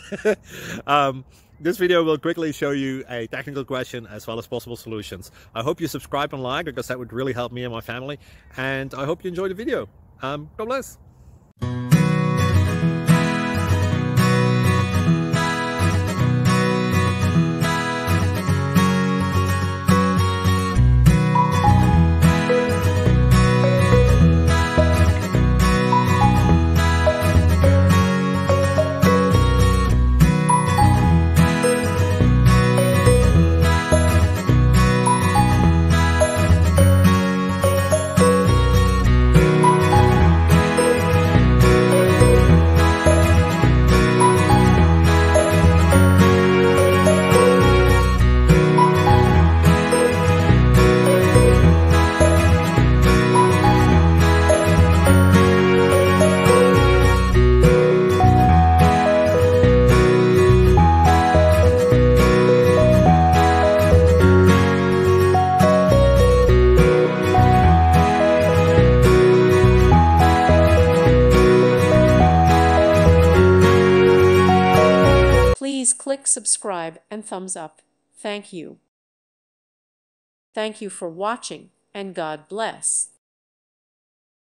This video will quickly show you a technical question as well as possible solutions. I hope you subscribe and like, because that would really help me and my family. And I hope you enjoy the video. God bless. Please click subscribe and thumbs up. Thank you. Thank you for watching, and God bless.